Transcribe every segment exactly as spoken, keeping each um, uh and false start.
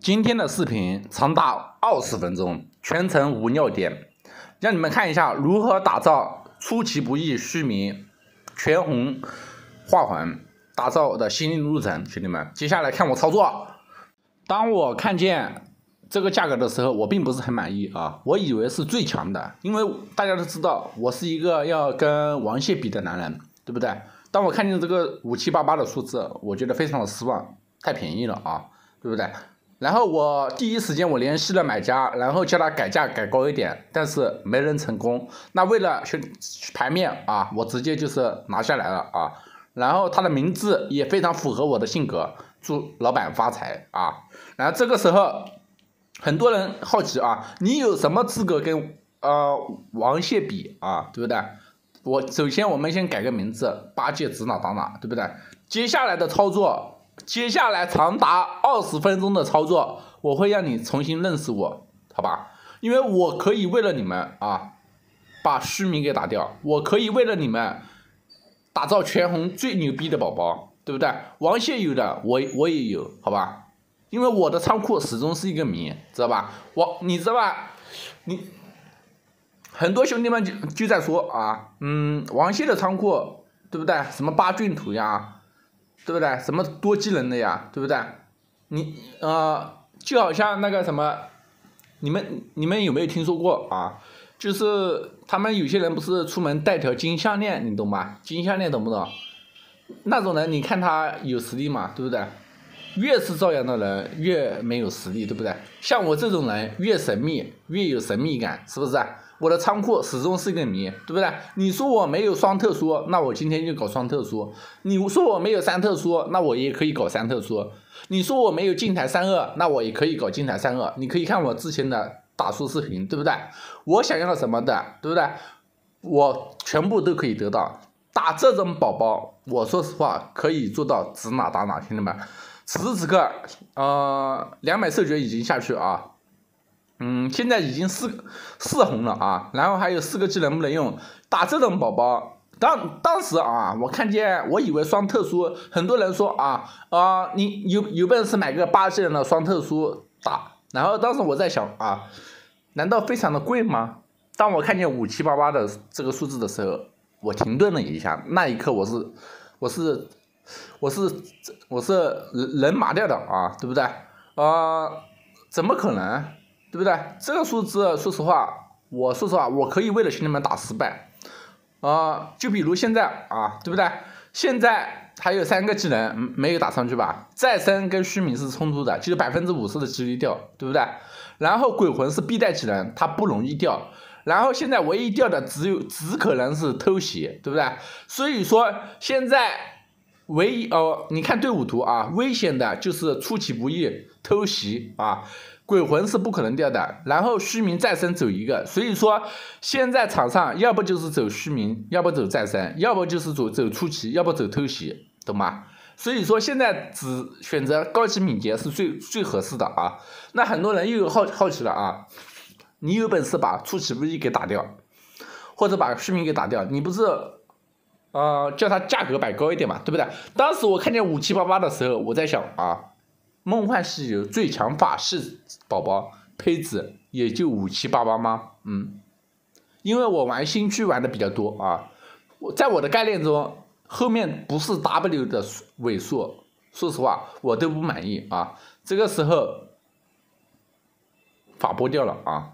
今天的视频长达二十分钟，全程无尿点，让你们看一下如何打造出其不意虚名全红画环打造的心路历程。兄弟们，接下来看我操作。当我看见这个价格的时候，我并不是很满意啊，我以为是最强的，因为大家都知道我是一个要跟王蟹比的男人，对不对？当我看见这个五七八八的数字，我觉得非常的失望，太便宜了啊，对不对？然后我第一时间我联系了买家，然后叫他改价改高一点，但是没人成功。那为了去牌面啊，我直接就是拿下来了啊。然后他的名字也非常符合我的性格，祝老板发财啊。然后这个时候，很多人好奇啊，你有什么资格跟呃王蟹比啊，对不对？我首先我们先改个名字，八戒指哪打哪，对不对？接下来的操作。接下来长达二十分钟的操作，我会让你重新认识我，好吧？因为我可以为了你们啊，把虚名给打掉，我可以为了你们打造全红最牛逼的宝宝，对不对？王蟹有的，我我也有，好吧？因为我的仓库始终是一个谜，知道吧？我你知道吧？你很多兄弟们就就在说啊，嗯，王蟹的仓库，对不对？什么八骏图呀？对不对？什么多技能的呀？对不对？你呃，就好像那个什么，你们你们有没有听说过啊？就是他们有些人不是出门带条金项链，你懂吧？金项链懂不懂？那种人，你看他有实力嘛？对不对？越是造谣的人，越没有实力，对不对？像我这种人，越神秘，越有神秘感，是不是？我的仓库始终是个谜，对不对？你说我没有双特殊，那我今天就搞双特殊；你说我没有三特殊，那我也可以搞三特殊；你说我没有金台三二，那我也可以搞金台三二。你可以看我之前的打书视频，对不对？我想要什么的，对不对？我全部都可以得到。打这种宝宝，我说实话可以做到指哪打哪，兄弟们。此时此刻，呃，两百兽诀已经下去啊。嗯，现在已经四四红了啊，然后还有四个技能不能用，打这种宝宝，当当时啊，我看见，我以为双特殊，很多人说啊啊、呃，你有有本事买个八技能的双特殊打，然后当时我在想啊，难道非常的贵吗？当我看见五七八八的这个数字的时候，我停顿了一下，那一刻我是我是我是我是人麻掉的啊，对不对？啊、呃，怎么可能？对不对？这个数字，说实话，我说实话，我可以为了兄弟们打失败，啊、呃，就比如现在啊，对不对？现在还有三个技能没有打上去吧？再生跟虚名是冲突的，就是百分之五十的几率掉，对不对？然后鬼魂是必带技能，它不容易掉。然后现在唯一掉的只有只可能是偷袭，对不对？所以说现在唯一哦，你看队伍图啊，危险的就是出其不意偷袭啊。鬼魂是不可能掉的，然后虚名再生走一个，所以说现在场上要不就是走虚名，要不走再生，要不就是走走出奇，要不走偷袭，懂吗？所以说现在只选择高级敏捷是最最合适的啊。那很多人又有好好奇了啊，你有本事把出其不意给打掉，或者把虚名给打掉，你不是呃叫他价格摆高一点嘛，对不对？当时我看见五七八八的时候，我在想啊。梦幻西游最强法师宝宝胚子也就五七八八吗？嗯，因为我玩新区玩的比较多啊，我在我的概念中后面不是 W 的尾数，说实话我都不满意啊。这个时候法波掉了啊，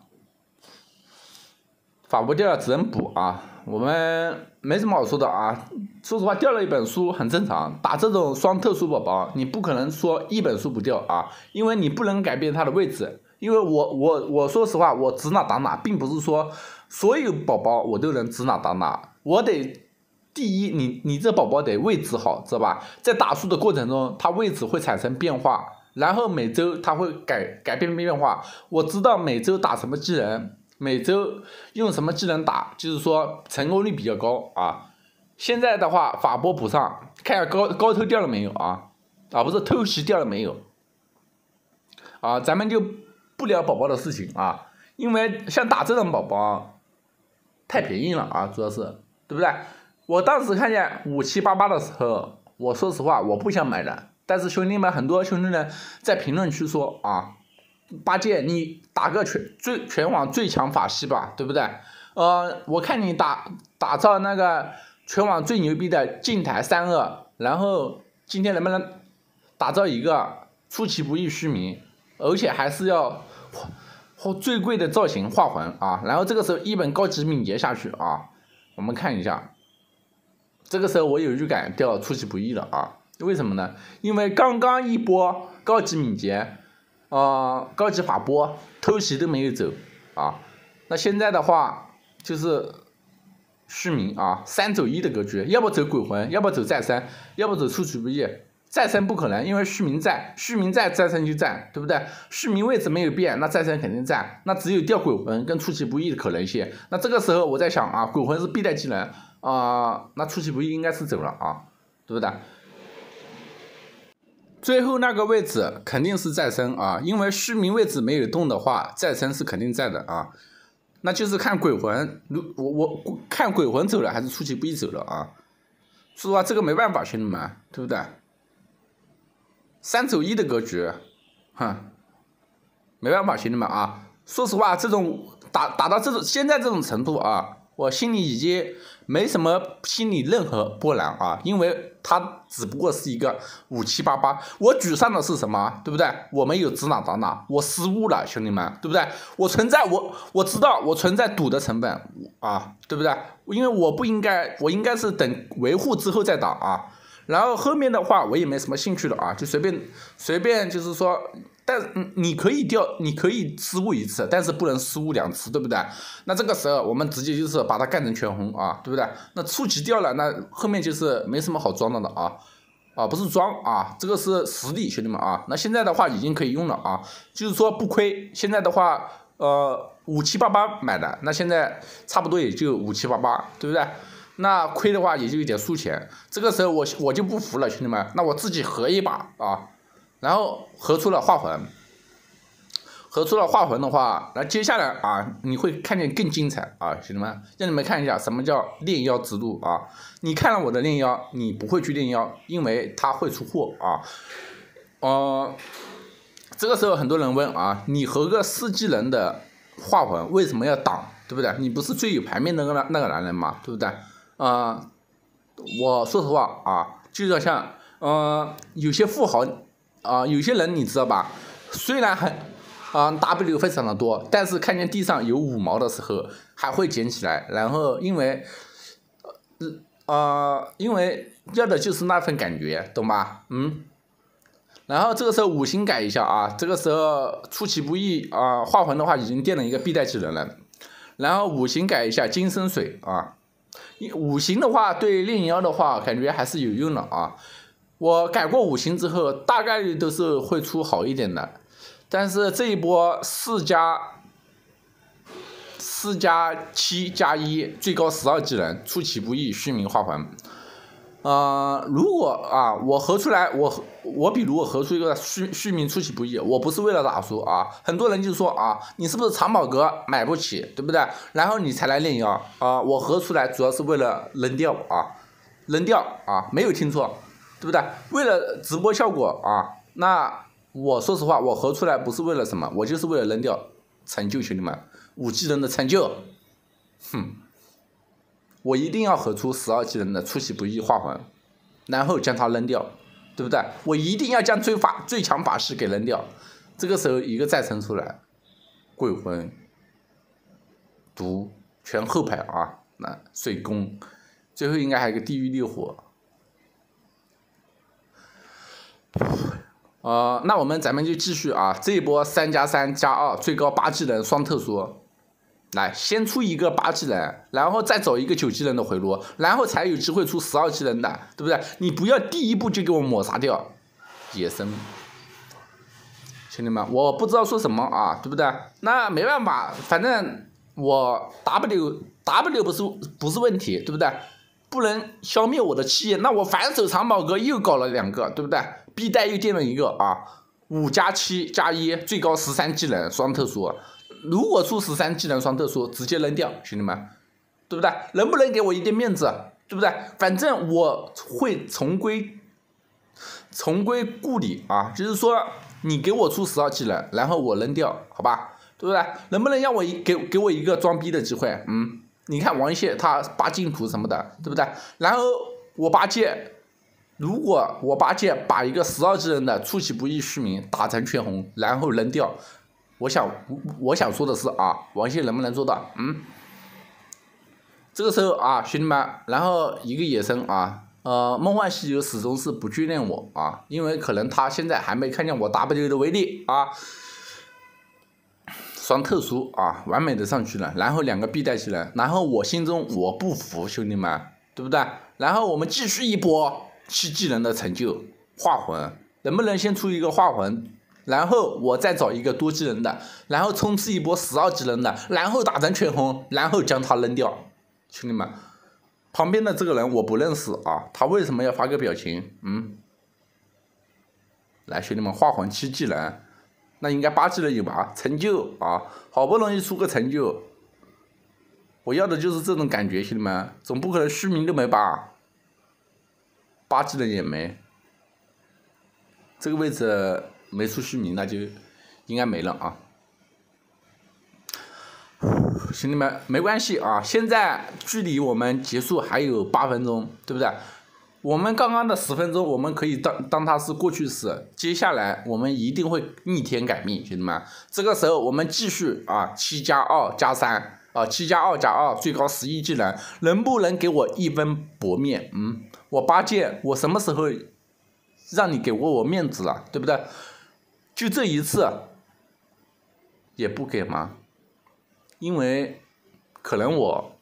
法波掉了只能补啊。我们没什么好说的啊，说实话掉了一本书很正常，打这种双特殊宝宝你不可能说一本书不掉啊，因为你不能改变它的位置，因为我我我说实话我指哪打哪，并不是说所有宝宝我都能指哪打哪，我得第一你你这宝宝得位置好，知道吧？在打书的过程中它位置会产生变化，然后每周它会改改变变化，我知道每周打什么技能，每周用什么技能打，就是说成功率比较高啊。现在的话，法波补上，看下高高偷掉了没有啊？啊，不是偷袭掉了没有？啊，咱们就不聊宝宝的事情啊，因为像打这种宝宝太便宜了啊，主要是对不对？我当时看见五七八八的时候，我说实话我不想买的，但是兄弟们很多兄弟们在评论区说啊。 八戒，你打个全最全网最强法系吧，对不对？呃，我看你打打造那个全网最牛逼的镜台三二，然后今天能不能打造一个出其不意虚名，而且还是要最贵的造型画魂啊？然后这个时候一本高级敏捷下去啊，我们看一下，这个时候我有预感掉出其不意了啊？为什么呢？因为刚刚一波高级敏捷。呃，高级法波偷袭都没有走啊，那现在的话就是虚名啊，三走一的格局，要不走鬼魂，要不走再生，要不走出其不意。再生不可能，因为虚名在，虚名在，再生就在，对不对？虚名位置没有变，那再生肯定在，那只有掉鬼魂跟出其不意的可能性。那这个时候我在想啊，鬼魂是必带技能啊、呃，那出其不意应该是走了啊，对不对？最后那个位置肯定是再生啊，因为虚名位置没有动的话，再生是肯定在的啊。那就是看鬼魂，如我我看鬼魂走了还是出其不意走了啊？说实话，这个没办法，兄弟们，对不对？三走一的格局，哼，没办法，兄弟们啊。说实话，这种打打到这种现在这种程度啊，我心里已经没什么心里任何波澜啊，因为它只不过是一个五七八八，我沮丧的是什么，对不对？我没有指哪打哪，我失误了，兄弟们，对不对？我存在我我知道我存在赌的成本啊，对不对？因为我不应该，我应该是等维护之后再打啊。然后后面的话我也没什么兴趣了啊，就随便随便就是说。但你可以掉，你可以失误一次，但是不能失误两次，对不对？那这个时候我们直接就是把它干成全红啊，对不对？那初级掉了，那后面就是没什么好装的了啊，啊不是装啊，这个是实力，兄弟们啊。那现在的话已经可以用了啊，就是说不亏。现在的话，呃五七八八买的，那现在差不多也就五七八八，对不对？那亏的话也就一点输钱。这个时候我我就不服了，兄弟们，那我自己合一把啊。然后合出了化魂，合出了化魂的话，那接下来啊，你会看见更精彩啊，兄弟们，让你们看一下什么叫炼妖之路啊！你看了我的炼妖，你不会去炼妖，因为它会出货啊。呃，这个时候很多人问啊，你合个四技能的化魂为什么要挡，对不对？你不是最有牌面的那个那个男人吗？对不对？啊、呃，我说实话啊，就像呃有些富豪。啊、呃，有些人你知道吧？虽然很啊、呃、W 非常的多，但是看见地上有五毛的时候，还会捡起来。然后因为呃呃，因为要的就是那份感觉，懂吧？嗯。然后这个时候五行改一下啊，这个时候出其不意啊、呃，化魂的话已经垫了一个必带技能了。然后五行改一下金生水啊，五行的话对炼妖的话感觉还是有用的啊。我改过五行之后，大概率都是会出好一点的，但是这一波四加四加七加一，最高十二技能，出其不意虚名化魂。呃，如果啊，我合出来，我我比如我合出一个虚虚名出其不意，我不是为了打输啊，很多人就说啊，你是不是藏宝阁买不起，对不对？然后你才来炼妖啊，我合出来主要是为了扔掉啊，扔掉啊，没有听错。对不对？为了直播效果啊，那我说实话，我合出来不是为了什么，我就是为了扔掉成就，兄弟们，五技能的成就，哼，我一定要合出十二技能的出其不意化魂，然后将它扔掉，对不对？我一定要将最法最强法师给扔掉，这个时候一个再生出来，鬼魂、毒全后排啊，那水攻，最后应该还有个地狱烈火。呃，那我们咱们就继续啊，这一波三加三加二，最高八技能双特殊，来先出一个八技能，然后再走一个九技能的回炉，然后才有机会出十二技能的，对不对？你不要第一步就给我抹杀掉，野生，兄弟们，我不知道说什么啊，对不对？那没办法，反正我 W W 不是不是问题，对不对？不能消灭我的气焰，那我反手藏宝阁又搞了两个，对不对？必带又垫了一个啊，五加七加一，最高十三技能双特殊。如果出十三技能双特殊，直接扔掉，兄弟们，对不对？能不能给我一点面子，对不对？反正我会重归重归故里啊，就是说你给我出十二技能，然后我扔掉，好吧，对不对？能不能让我一给给我一个装逼的机会？嗯，你看王谢他八净土什么的，对不对？然后我八戒，如果我八戒把一个十二技能的出其不意虚名打成全红，然后扔掉，我想我想说的是啊，王谢能不能做到？嗯。这个时候啊，兄弟们，然后一个野生啊，呃，梦幻西游始终是不眷恋我啊，因为可能他现在还没看见我 W 的威力啊，双特殊啊，完美的上去了，然后两个必带技能，然后我心中我不服，兄弟们，对不对？然后我们继续一波七技能的成就，化魂，能不能先出一个化魂？然后我再找一个多技能的，然后冲刺一波十二技能的，然后打成全红，然后将它扔掉。兄弟们，旁边的这个人我不认识啊，他为什么要发个表情？嗯，来，兄弟们，化魂七技能，那应该八技能有吧？成就啊，好不容易出个成就，我要的就是这种感觉，兄弟们，总不可能虚名都没吧？八技能也没，这个位置没出虚名，那就应该没了啊。兄弟们，没关系啊，现在距离我们结束还有八分钟，对不对？我们刚刚的十分钟，我们可以当当它是过去式，接下来我们一定会逆天改命，兄弟们。这个时候我们继续啊，七加二加三啊，七加二加二，最高十一技能，能不能给我一分薄面？嗯，我八戒，我什么时候让你给过我面子了，对不对？就这一次，也不给吗？因为可能我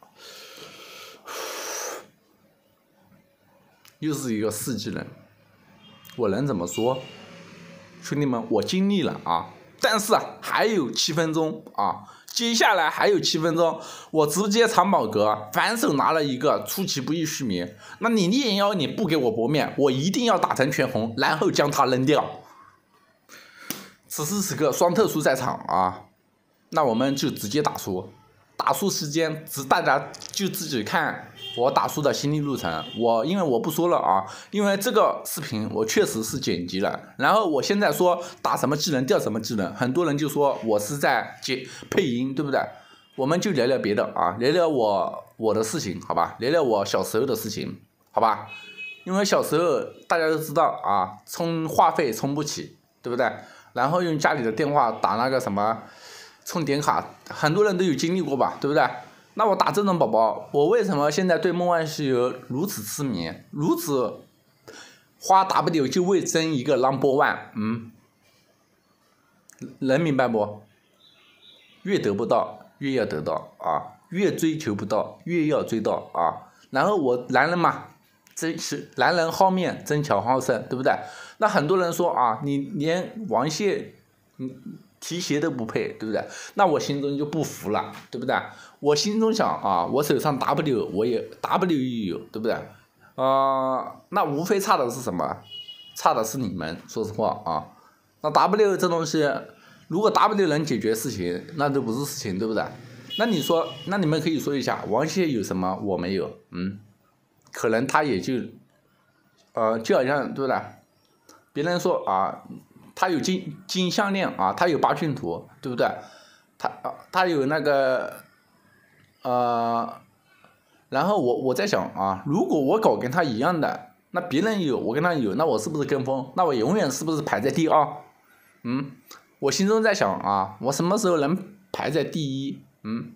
又是一个四技能，我能怎么说？兄弟们，我尽力了啊！但是还有七分钟啊，接下来还有七分钟，我直接藏宝阁，反手拿了一个出其不意虚名。那你炼妖你不给我薄面，我一定要打成全红，然后将它扔掉。此时此刻双特殊在场啊，那我们就直接打输。打输时间，只大家就自己看我打输的心理路程。我因为我不说了啊，因为这个视频我确实是剪辑了。然后我现在说打什么技能掉什么技能，很多人就说我是在剪配音，对不对？我们就聊聊别的啊，聊聊我我的事情，好吧？聊聊我小时候的事情，好吧？因为小时候大家都知道啊，充话费充不起，对不对？然后用家里的电话打那个什么。充点卡，很多人都有经历过吧，对不对？那我打这种宝宝，我为什么现在对梦幻西游如此痴迷，如此花 W 就为争一个 number one？ 嗯，能明白不？越得不到，越要得到啊；越追求不到，越要追到啊。然后我男人嘛，真是男人好面，争强好胜，对不对？那很多人说啊，你连王谢，嗯。提鞋都不配，对不对？那我心中就不服了，对不对？我心中想啊，我手上 W 我也 W 也有，对不对？啊、呃，那无非差的是什么？差的是你们，说实话啊。那 W 这东西，如果 W 能解决事情，那都不是事情，对不对？那你说，那你们可以说一下，王谢有什么我没有？嗯，可能他也就，呃，就好像对不对？别人说啊。他有金金项链啊，他有八骏图，对不对？他他有那个，呃，然后我我在想啊，如果我搞跟他一样的，那别人有我跟他有，那我是不是跟风？那我永远是不是排在第二？嗯，我心中在想啊，我什么时候能排在第一？嗯，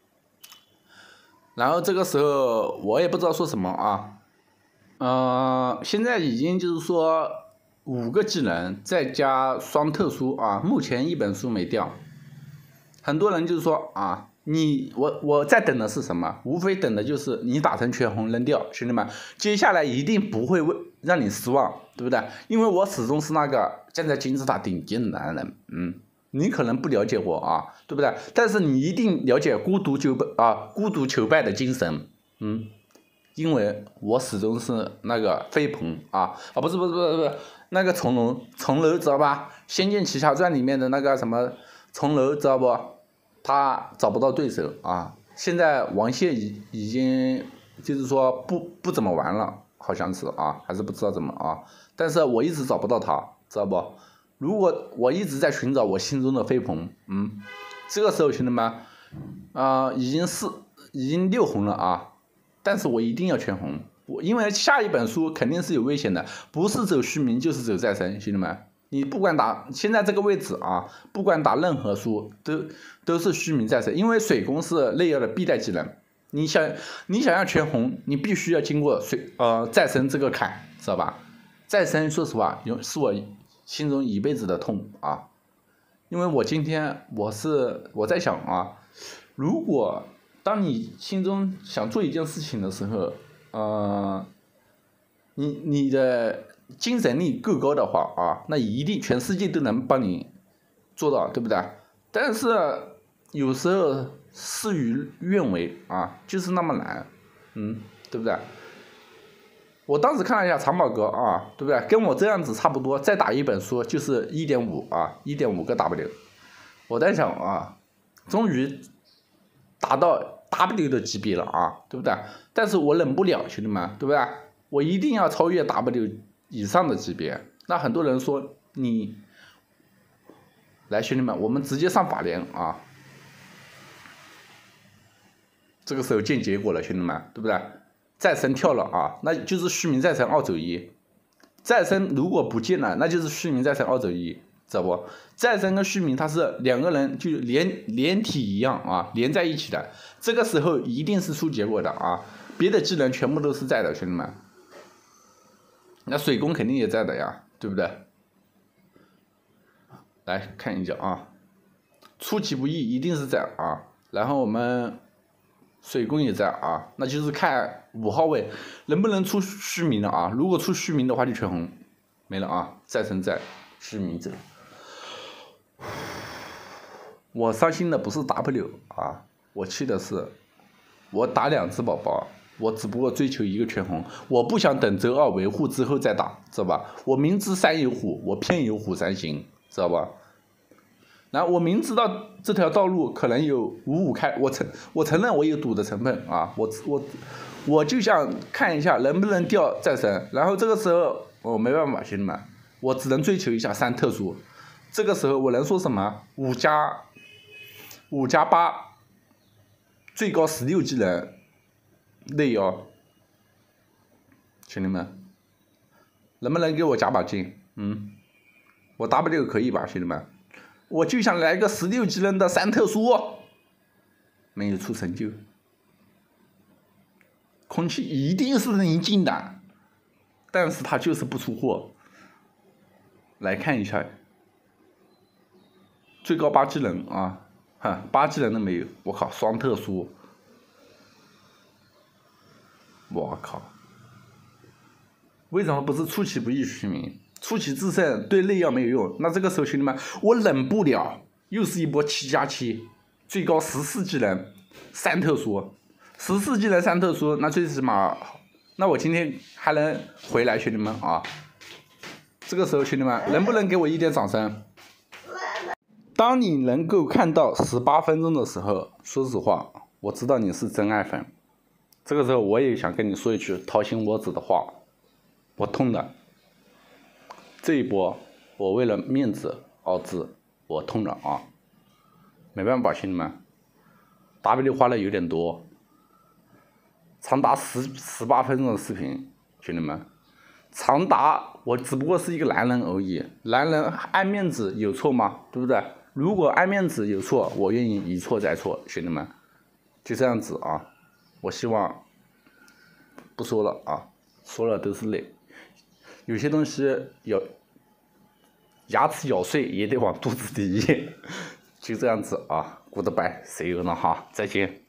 然后这个时候我也不知道说什么啊，呃，现在已经就是说。五个技能再加双特殊啊，目前一本书没掉。很多人就是说啊，你我我在等的是什么？无非等的就是你打成全红扔掉，兄弟们，接下来一定不会为让你失望，对不对？因为我始终是那个站在金字塔顶尖的男人，嗯，你可能不了解我啊，对不对？但是你一定了解孤独求败啊，孤独求败的精神，嗯。因为我始终是那个飞鹏啊啊不是不是不是不是那个重楼重楼知道吧？《仙剑奇侠传》里面的那个什么重楼知道不？他找不到对手啊！现在王谢已已经就是说不不怎么玩了，好像是啊，还是不知道怎么啊。但是我一直找不到他，知道不？ 如果我一直在寻找我心中的飞鹏，嗯，这个时候兄弟们，啊、呃，已经是已经六红了啊，但是我一定要全红，我因为下一本书肯定是有危险的，不是走虚名就是走再生，兄弟们，你不管打现在这个位置啊，不管打任何书都都是虚名再生，因为水攻是内妖的必带技能，你想你想要全红，你必须要经过水呃再生这个坎，知道吧？再生说实话有是我心中一辈子的痛啊，因为我今天我是我在想啊，如果当你心中想做一件事情的时候，呃，你你的精神力够高的话啊，那一定全世界都能帮你做到，对不对？但是有时候事与愿违啊，就是那么难，嗯，对不对？我当时看了一下长宝哥啊，对不对？跟我这样子差不多，再打一本书就是 一点五 啊 ，一点五 个 W。我在想啊，终于达到 W 的级别了啊，对不对？但是我忍不了，兄弟们，对不对？我一定要超越 W 以上的级别。那很多人说你，来兄弟们，我们直接上法莲啊。这个时候见结果了，兄弟们，对不对？再生跳了啊，那就是虚名再生二走一。再生如果不见了，那就是虚名再生二走一，知道不？再生跟虚名它是两个人就连连体一样啊，连在一起的。这个时候一定是出结果的啊，别的技能全部都是在的，兄弟们。那水攻肯定也在的呀，对不对？来看一下啊，出其不意一定是在啊，然后我们。水攻也在啊，那就是看五号位能不能出虚名了啊。如果出虚名的话就全红，没了啊。再生在虚名者，我伤心的不是 W 啊，我气的是我打两只宝宝，我只不过追求一个全红，我不想等周二维护之后再打，知道吧？我明知山有虎，我偏有虎山行，知道吧？然后我明知道这条道路可能有五五开，我承我承认我有赌的成分啊，我我我就想看一下能不能掉再生，然后这个时候我没办法，兄弟们，我只能追求一下三特殊，这个时候我能说什么？五加五加八，最高十六技能内妖，兄弟们，能不能给我加把劲？嗯，我 W 可以吧，兄弟们？我就想来个十六技能的三特殊，没有出成就，空气一定是宁静的，但是他就是不出货。来看一下，最高八技能啊，哈，八技能都没有，我靠，双特殊，我靠，为什么不是出其不意虚名？出奇制胜对内妖没有用，那这个时候兄弟们，我忍不了，又是一波七加七，最高十四技能，三特殊，十四技能三特殊，那最起码，那我今天还能回来，兄弟们啊！这个时候兄弟们，能不能给我一点掌声？当你能够看到十八分钟的时候，说实话，我知道你是真爱粉。这个时候我也想跟你说一句掏心窝子的话，我痛的。这一波，我为了面子熬制，我痛了啊！没办法，兄弟们 ，W 花的有点多，长达十十八分钟的视频，兄弟们，长达我只不过是一个男人而已，男人爱面子有错吗？对不对？如果爱面子有错，我愿意一错再错，兄弟们，就这样子啊！我希望不说了啊，说了都是泪。有些东西咬牙齿咬碎也得往肚子里咽，就这样子啊 ，Goodbye，see you 了哈，再见。